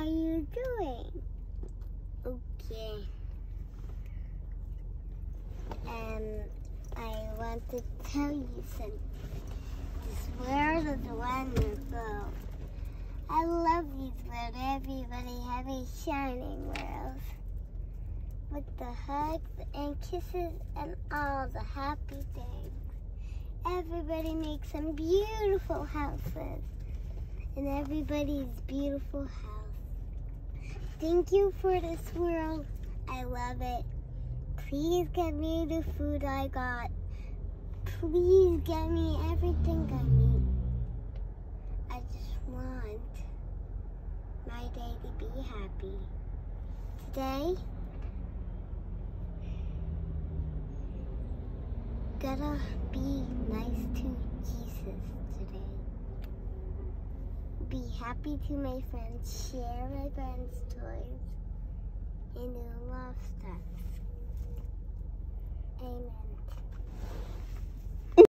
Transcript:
are you doing? Okay. I want to tell you something. This world is wonderful. I love this world. Everybody have a shining world. With the hugs and kisses and all the happy things. Everybody makes some beautiful houses in everybody's beautiful house. Thank you for this world. I love it. Please get me the food I got. Please get me everything I need. I just want my day to be happy. Today, gotta be nice to Jesus today. Be happy to my friends, share my friends' toys, and do love stuff.